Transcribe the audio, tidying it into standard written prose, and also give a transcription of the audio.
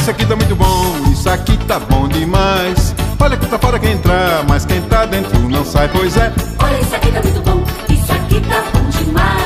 isso aqui tá muito bom, isso aqui tá bom demais. Olha que tá fora quem entrar, mas quem tá dentro não sai, pois é. Olha, isso aqui tá muito bom, isso aqui tá bom demais.